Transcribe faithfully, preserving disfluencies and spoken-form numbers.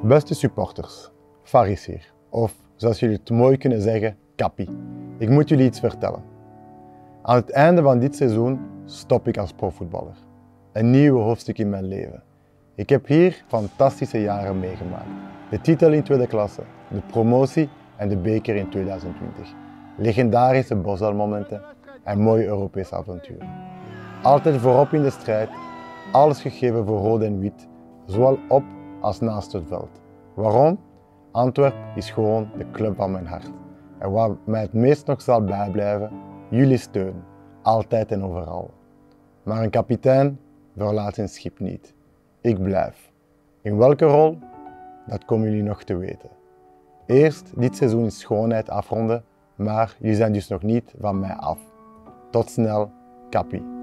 Beste supporters, Faris hier. Of zoals jullie het mooi kunnen zeggen, Kappie. Ik moet jullie iets vertellen. Aan het einde van dit seizoen stop ik als profvoetballer. Een nieuw hoofdstuk in mijn leven. Ik heb hier fantastische jaren meegemaakt. De titel in tweede klasse, de promotie en de beker in tweeduizend twintig. Legendarische Bosal-momenten en mooie Europese avonturen. Altijd voorop in de strijd, alles gegeven voor rood en wit, zowel op als naast het veld. Waarom? Antwerpen is gewoon de club van mijn hart. En wat mij het meest nog zal bijblijven, jullie steun, altijd en overal. Maar een kapitein verlaat zijn schip niet. Ik blijf. In welke rol? Dat komen jullie nog te weten. Eerst dit seizoen in schoonheid afronden, maar jullie zijn dus nog niet van mij af. Tot snel, Kappie.